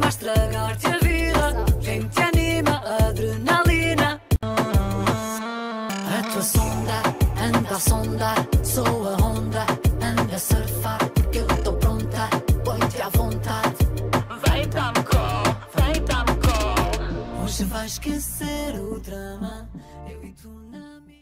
estragar-te a vida. Quem te anima, adrenalina. A tua sonda anda a sondar, sou a onda, anda a surfar. Eu tô pronta, põe-te à vontade. Vem dar-me call, vem dar-me call. Hoje vai esquecer o drama, eu e tu na minha.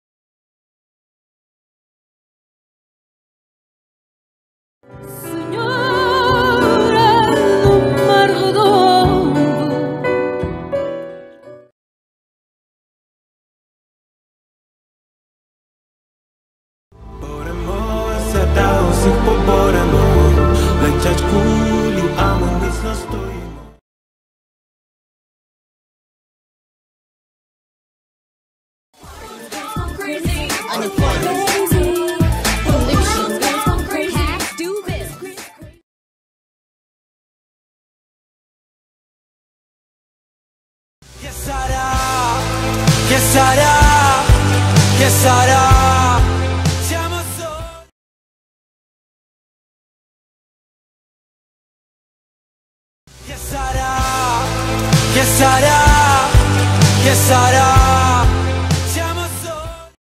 Senhora do Mar Redondo, che sarà, che sarà, siamo soli. Che sarà, che sarà, che sarà, siamo soli.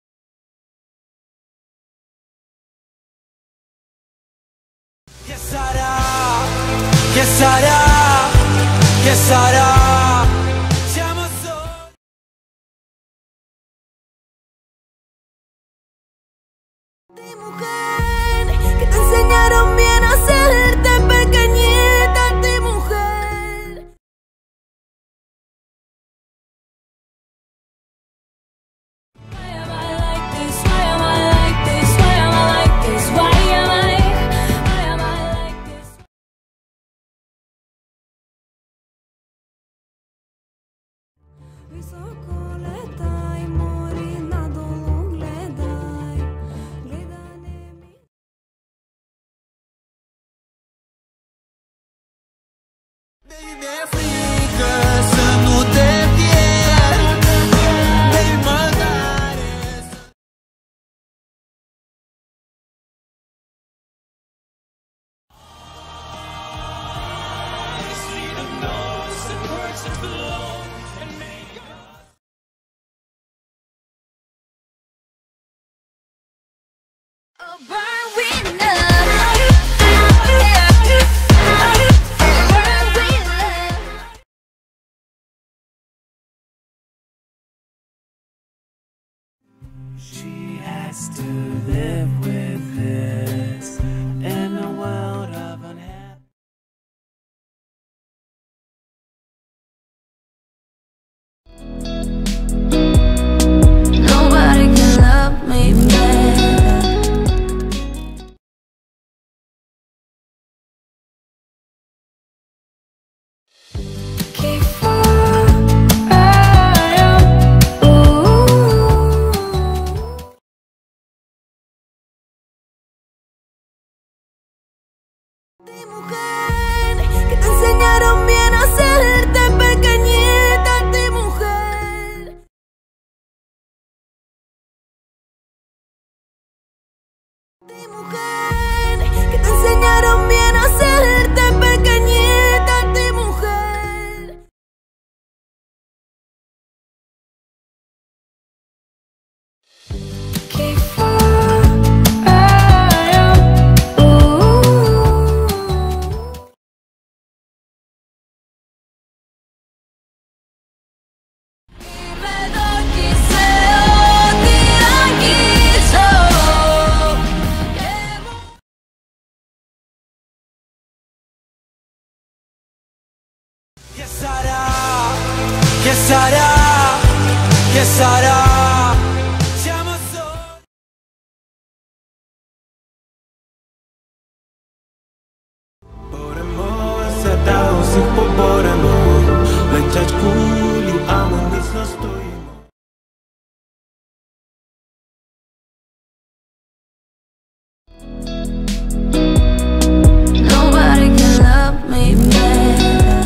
Che sarà, che sarà, che sarà. Mujer, que te enseñaron bien a hacerte pequeñita, de mujer. Why am I like this? Why am I like this? Why am I like this? Why am I like this? Високо летай, морі надолу гледай. Baby, me frică să nu te pierd. Baby, mă doare să... Oh, burn with love. Burn with love. She has to live with this in a world of unhappy. Nobody can love me better. De mujer, que te enseñaron bien a hacerte pequeñita, de mujer. De mujer, que te enseñaron bien a hacerte pequeñita, de mujer. Che sarà, che sarà, che sarà, siamo soli. Μπορемо să dau si poboremo, lecieć kuli, a my nic na stoimy. Nobody can love me better.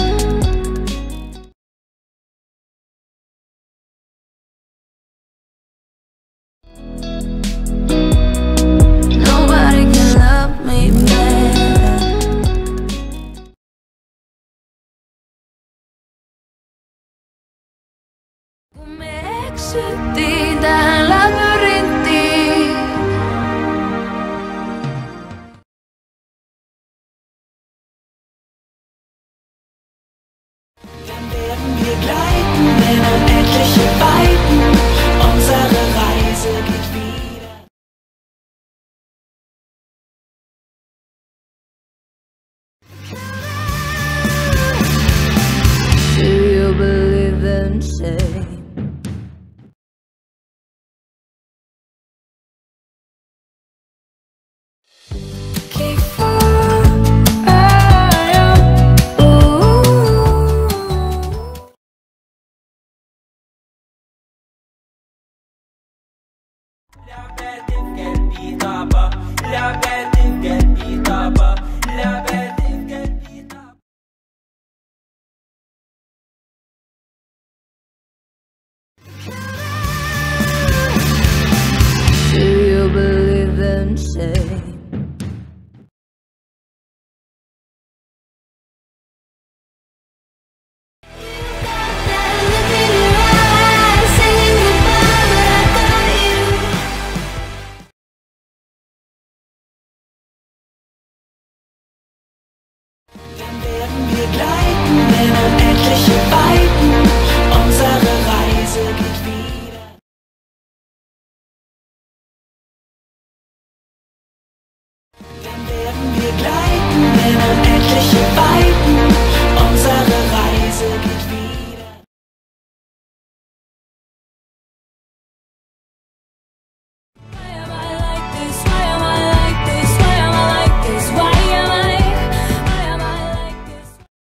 Nobody can love me better. wir gleiten in unendliche Weiten. Unsere Reise geht wieder. Dann werden wir gleiten in unendliche Weiten. Unsere Reise geht wieder. Why am I like this? Why am I like this? Why am I like this? Why am I like this?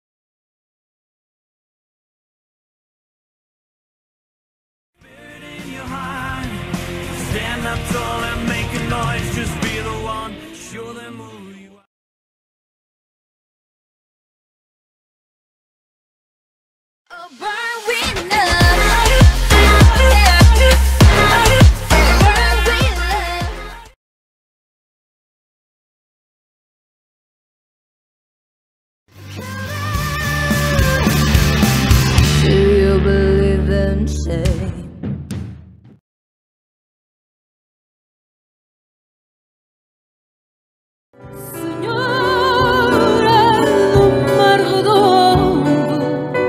In your heart, stand up tall and make a noise. Just be the one, show them who you are. Oh, burn with love. Burn with love. Do you believe in shame? Senhora do Mar Redondo,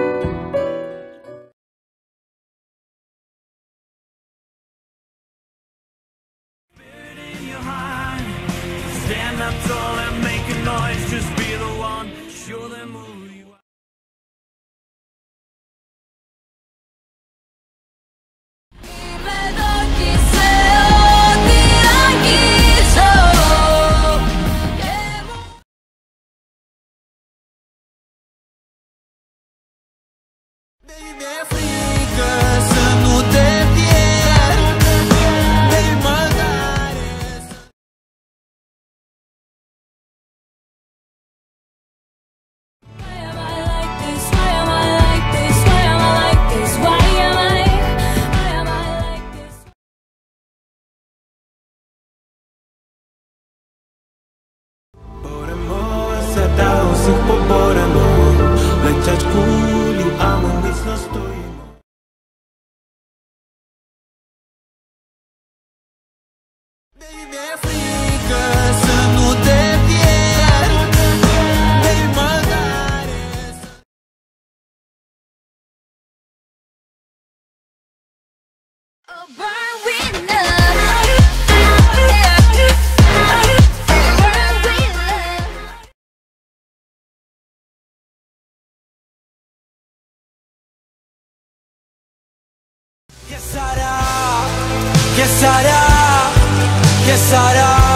In your heart, stand up tall and make a noise. Just be the one, show them who you are. vedo chi sei, dirà chi sono. Baby, minha frica, să nu te pierd. Baby, măcar Why am I like this? Why am I like this? Why am I like this? Why am I like this? Poremo, să dau zic po poremo. Lăceaci culi, am îngâți să stoi. Baby, mi-e frică să nu te pierd. Baby, măcar Oh, burn with love. Burn with love. che sarà, che sarà, che sarà.